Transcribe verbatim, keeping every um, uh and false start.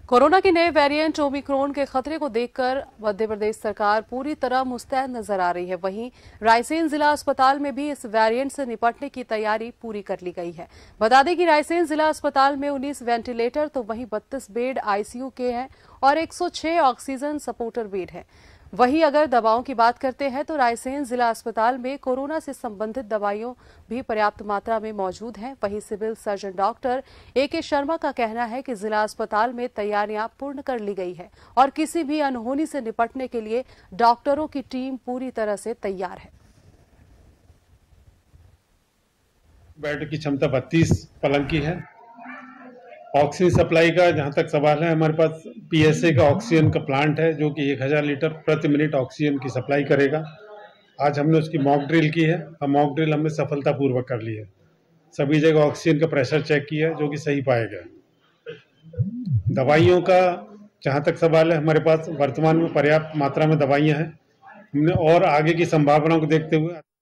Corona के नए variant Omicron के खतरे को देखकर मध्य प्रदेश सरकार पूरी तरह मुस्तैद नजर आ रही है। वहीं रायसेन जिला अस्पताल में भी इस वेरिएंट से निपटने की तैयारी पूरी कर ली गई है। बता दें कि रायसेन जिला अस्पताल में उन्नीस वेंटिलेटर तो वहीं बत्तीस बेड आईसीयू के हैं और एक सौ छह ऑक्सीजन सपोर्टर बेड है। वहीं अगर दवाओं की बात करते हैं तो रायसेन जिला अस्पताल में कोरोना से संबंधित दवाइयों भी पर्याप्त मात्रा में मौजूद हैं। वहीं सिविल सर्जन डॉक्टर ए के शर्मा का कहना है कि जिला अस्पताल में तैयारियां पूर्ण कर ली गई है और किसी भी अनहोनी से निपटने के लिए डॉक्टरों की टीम पूरी तरह से तैयार है। बेड की क्षमता बत्तीस पलंग की है। ऑक्सीजन सप्लाई का जहां तक सवाल है, हमारे पास पीएसए का ऑक्सीजन का प्लांट है जो कि एक हज़ार लीटर प्रति मिनट ऑक्सीजन की सप्लाई करेगा। आज हमने उसकी मॉक ड्रिल की है और मॉक ड्रिल हमने सफलतापूर्वक कर ली है। सभी जगह ऑक्सीजन का प्रेशर चेक किया है जो कि सही पाया गया। दवाइयों का जहां तक सवाल है, हमारे पास वर्तमान में पर्याप्त मात्रा में दवाइयां हैं। हमने और आगे की संभावनाओं को देखते हुए